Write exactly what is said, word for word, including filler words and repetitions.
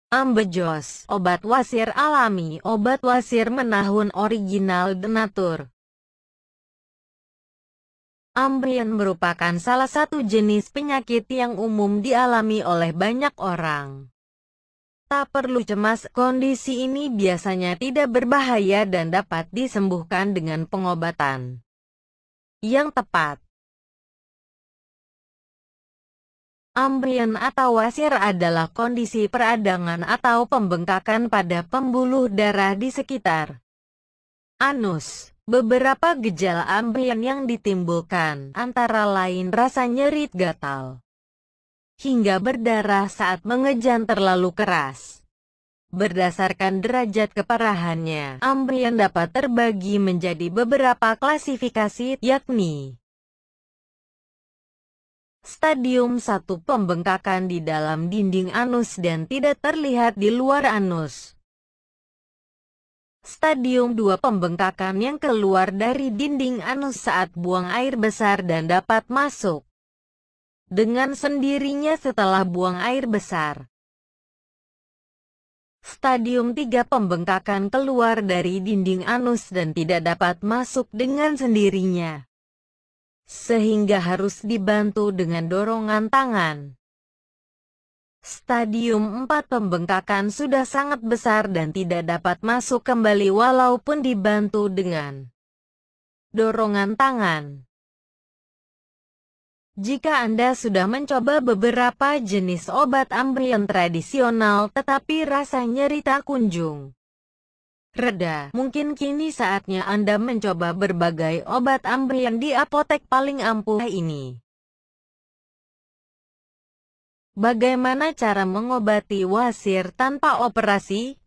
Ambejos, obat wasir alami, obat wasir menahun original denatur. Ambien merupakan salah satu jenis penyakit yang umum dialami oleh banyak orang. Tak perlu cemas, kondisi ini biasanya tidak berbahaya dan dapat disembuhkan dengan pengobatan yang tepat. Ambien atau wasir adalah kondisi peradangan atau pembengkakan pada pembuluh darah di sekitar anus. Beberapa gejala ambien yang ditimbulkan antara lain rasa nyeri gatal hingga berdarah saat mengejan terlalu keras. Berdasarkan derajat keparahannya, ambien dapat terbagi menjadi beberapa klasifikasi, yakni Stadium satu, pembengkakan di dalam dinding anus dan tidak terlihat di luar anus. Stadium dua, pembengkakan yang keluar dari dinding anus saat buang air besar dan dapat masuk dengan sendirinya setelah buang air besar. Stadium tiga, pembengkakan keluar dari dinding anus dan tidak dapat masuk dengan sendirinya, sehingga harus dibantu dengan dorongan tangan. Stadium empat, pembengkakan sudah sangat besar dan tidak dapat masuk kembali walaupun dibantu dengan dorongan tangan. Jika Anda sudah mencoba beberapa jenis obat ambien tradisional tetapi rasa nyeri tak kunjung reda, mungkin kini saatnya Anda mencoba berbagai obat ambien di apotek paling ampuh ini. Bagaimana cara mengobati wasir tanpa operasi?